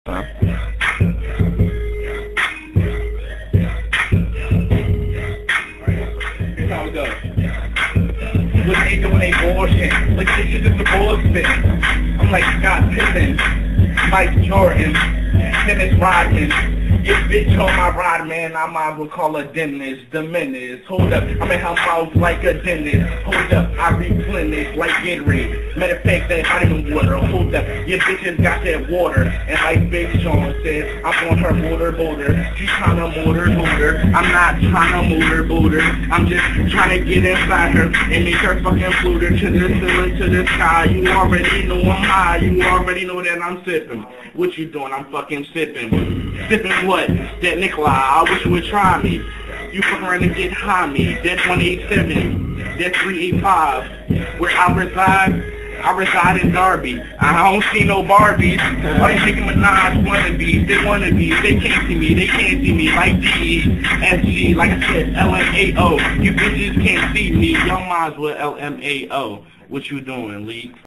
huh? Here's how it goes. What they doing, they bullshit. Like, this shit is the bullshit. I'm like Scott Pippen, Mike Jordan, Dennis Rodman. Your bitch on my ride, man, I might as well call her Dennis, the menace. Hold up, I'm in her mouth like a dentist. Hold up, I replenish like Gatorade. Matter of fact, that vitamin water. Hold up, your bitches got that water. And like Big Sean said, I'm on her motor boater. She's trying to motor boater. I'm not trying to motor boater. I'm just trying to get inside her and make her fucking float her to the ceiling, to the sky. You already know I'm high. You already know that I'm sipping. What you doing? I'm fucking sipping. Sipping what? That Nikolai, I wish you would try me. You fucking around and get high me. That's 187. That's 385. Where I reside in Darby. I don't see no Barbies. All these Nicki Minaj wannabes, they wannabes. They can't see me, they can't see me. Like D-E-S-G, like I said, L-M-A-O. You bitches can't see me. Y'all might as well L-M-A-O. What you doing, Lee?